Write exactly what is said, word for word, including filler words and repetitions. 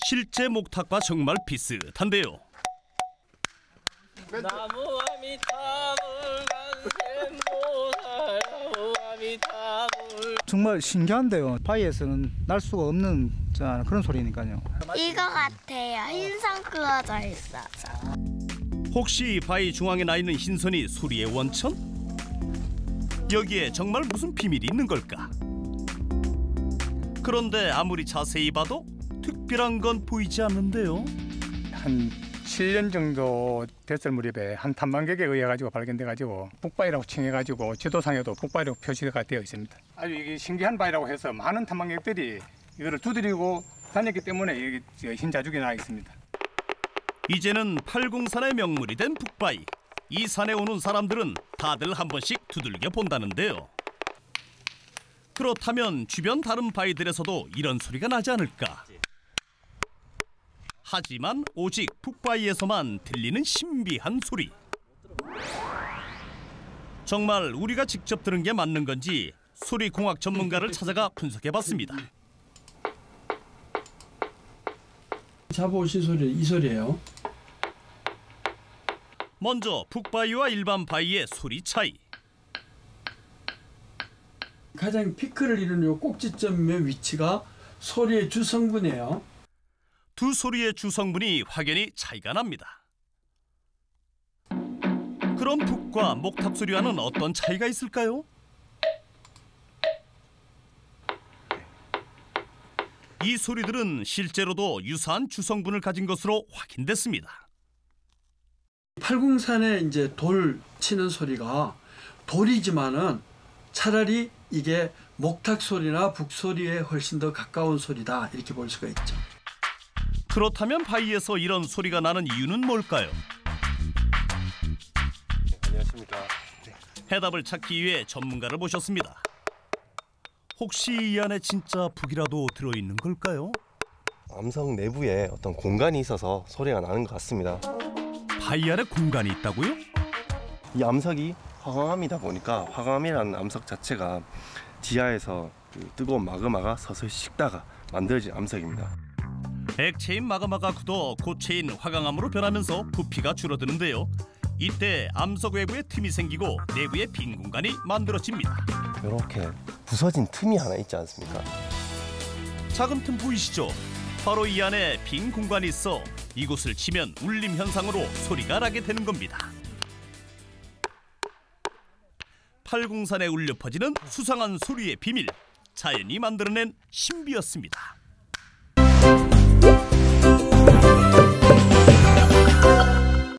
실제 목탁과 정말 비슷한데요. 나무 아미타불 간센보살 나무 아미타불. 정말 신기한데요. 바위에서는 날 수가 없는 그런 소리니까요. 이거 같아요. 흰선 그어져 있어서. 혹시 바위 중앙에 나 있는 흰선이 소리의 원천? 여기에 정말 무슨 비밀이 있는 걸까? 그런데 아무리 자세히 봐도 특별한 건 보이지 않는데요. 한 칠 년 정도 됐을 무렵에 한 탐방객에 의해 가지고 발견돼 가지고 북바위라고 칭해 가지고 지도상에도 북바위라고 표시가 되어 있습니다. 아주 이게 신기한 바위라고 해서 많은 탐방객들이 이거를 두드리고 다녔기 때문에 이게 흰 자죽이 나 있습니다. 이제는 팔공산의 명물이 된 북바위. 이 산에 오는 사람들은 다들 한 번씩 두들겨 본다는데요. 그렇다면 주변 다른 바위들에서도 이런 소리가 나지 않을까? 하지만 오직 북바위에서만 들리는 신비한 소리. 정말 우리가 직접 들은 게 맞는 건지 소리공학 전문가를 찾아가 분석해봤습니다. 잡아오신 소리 이 소리예요. 먼저 북바위와 일반 바위의 소리 차이. 가장 피크를 이루는 요 꼭지점의 위치가 소리의 주성분이에요. 두 소리의 주성분이 확연히 차이가 납니다. 그럼 북과 목탁 소리와는 어떤 차이가 있을까요? 이 소리들은 실제로도 유사한 주성분을 가진 것으로 확인됐습니다. 팔공산에 이제 돌 치는 소리가 돌이지만은 차라리 이게 목탁 소리나 북 소리에 훨씬 더 가까운 소리다 이렇게 볼 수가 있죠. 그렇다면 바위에서 이런 소리가 나는 이유는 뭘까요? 안녕하십니까. 해답을 찾기 위해 전문가를 모셨습니다. 혹시 이 안에 진짜 북이라도 들어있는 걸까요? 암석 내부에 어떤 공간이 있어서 소리가 나는 것 같습니다. 바위 안에 공간이 있다고요? 이 암석이 화강암이다 보니까 화강암이라는 암석 자체가 지하에서 그 뜨거운 마그마가 서서히 식다가 만들어진 암석입니다. 액체인 마그마가 굳어 고체인 화강암으로 변하면서 부피가 줄어드는데요. 이때 암석 외부에 틈이 생기고 내부에 빈 공간이 만들어집니다. 이렇게 부서진 틈이 하나 있지 않습니까? 작은 틈 보이시죠? 바로 이 안에 빈 공간이 있어 이곳을 치면 울림 현상으로 소리가 나게 되는 겁니다. 팔공산에 울려 퍼지는 수상한 소리의 비밀, 자연이 만들어낸 신비였습니다.